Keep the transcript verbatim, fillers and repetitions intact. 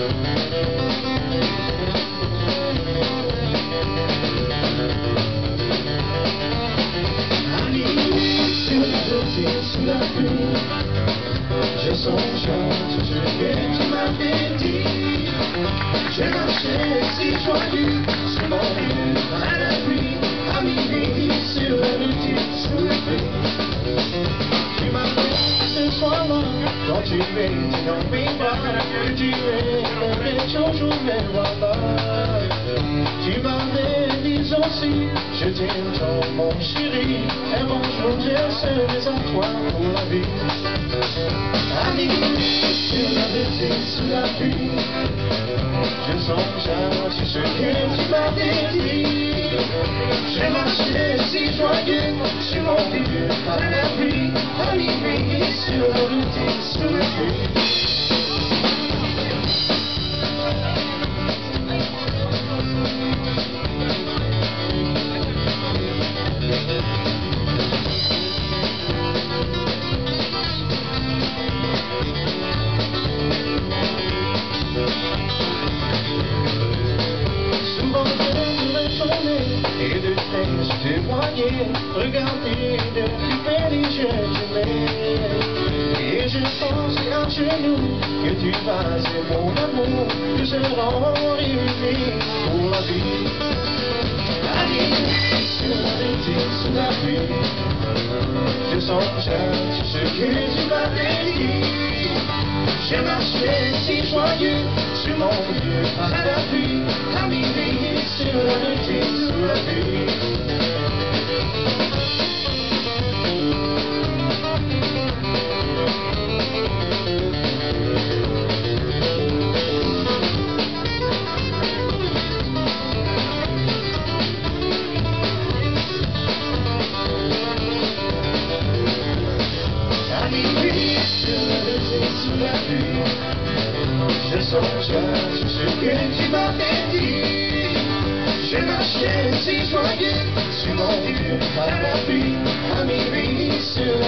Sous la pluie, je songe à tout ce que tu m'avais dit. J'ai marché si joyeux sur mon lit à la pluie, à minuit sur la route sous la pluie. Tu m'as fait ce soir-là, quand tu es dans mes bras, que tu es le toujours mais voilà. Tu m'avais dit aussi, je t'aime tant mon chéri, et bonjour, je serai en toi pour la vie. Ami, sur la route sous la pluie, je songe à tout ce que tu m'avais dit. J'ai marché si joyeux sur mon vieux à la pluie, à minuit sur la route sous la pluie. Et de tête témoigner, regarder depuis près les yeux du mets. Et je pense à genoux que tu vas et mon amour, nous serons réunis pour la vie. Allez, sur la route, sous la pluie, je songe à tout ce que tu m'avais dit. J'ai marché si joyeux sur mon vieux parapluie, à minuit sur la route sous la pluie. À minuit sur la route sous la pluie, je songe à tout ce que tu m'avais dit. J'ai marché si joyeux sur mon vieux parapluie, à minuit sur